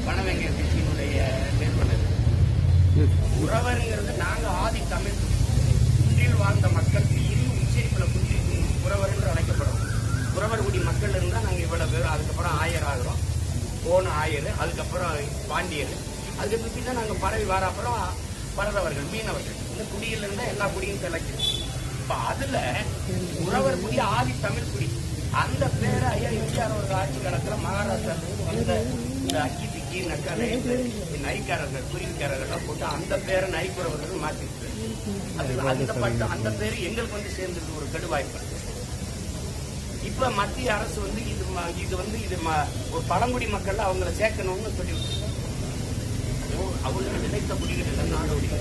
வனவேங்கை கட்சியினுடைய நிறுவனர். குறவருங்கிறது நாங்க ஆதி தமிழ் குன்றில் வாழ்ந்த மக்கள் இன்னும் உச்சரிப்புல குன்றி குறவர் என்று அழைக்கப்படும். குறவர்குடி மக்கள் இருந்தா நாங்க இவ்வளவு பேர். அதுக்கப்புறம் ஆயர் ஆகிறோம், போன ஆயர், அதுக்கப்புறம் பாண்டியர், அதுக்கு பிறகு தான் நாங்க பரவி வர அப்புறம் பரதவர்கள், மீனவர்கள். இந்த குடியில இருந்தா எல்லா குடியும் கிளக்குது. இப்ப அதுல குறவர் குடி ஆதி தமிழ் குடி. அந்த பேரை ஐயா எம்ஜிஆர் ஒரு ஆட்சி காலத்துல மகாராஷ்டிராவுக்கு வந்த இந்த அக்கி திக்கி நக்காலை நரிக்காரர்கள் குருவிக்காரர்கள் போட்டு அந்த பேரை நரிக்குறவர்கள் மாற்றிருக்கு. அந்த பேரு எங்களுக்கு வந்து சேர்ந்தது ஒரு கெடுவாய்ப்பு. இப்ப மத்திய அரசு வந்து இது ஒரு பழங்குடி மக்கள் அவங்களை சேர்க்கணும்னு சொல்லி அவங்களுக்கு நினைத்த குடிகள் நாடோடிகள்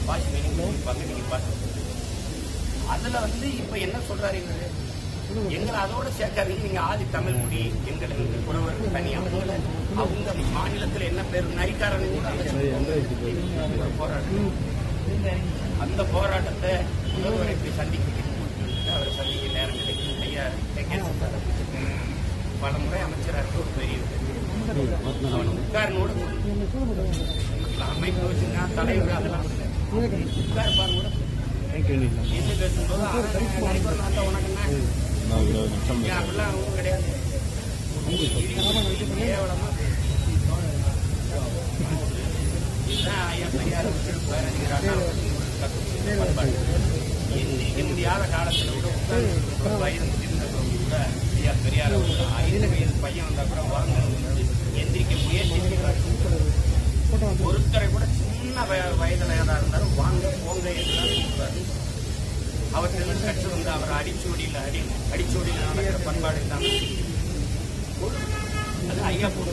அதுல வந்து இப்ப என்ன சொல்றாரு, எங்களை அதோட சேர்க்காதீங்க, நீங்க ஆதி தமிழ் குடி, எங்களை குறவர்கள் தனி, அவங்க மாநிலத்தில் என்ன பேரு நரிக்காரன் கூட போராட்டம். அந்த போராட்டத்தை முதல்வரை போய் சந்திக்க அவரை சந்திக்க நேரம் கிடைக்கும். ஐயா பல முறை அமைச்சராக ஒரு பெரிய அவன் உட்காரனோட அமைப்பு வச்சுன்னா தலைவர் அதெல்லாம் உட்கார்பார் கூட என்ன பேசும்போது அப்படிலாம் கிடையாது. கேவலமா எந்திரிக்க முடியாத காலத்துல கூட வயது முதிர்ந்தவங்க கூட ஐயா பெரியார் 5 வயது பையன் வந்தா கூட வாங்க எந்திரிக்க முயற்சி ஒருத்தரை கூட சின்ன வயதுல ஏதா இருந்தாலும் வாங்க போங்க என்றால் அவற்றிலிருந்து கற்று வந்து அவர் அடிச்சோடியில் நடக்கிற பண்பாடு தான் அது ஐயா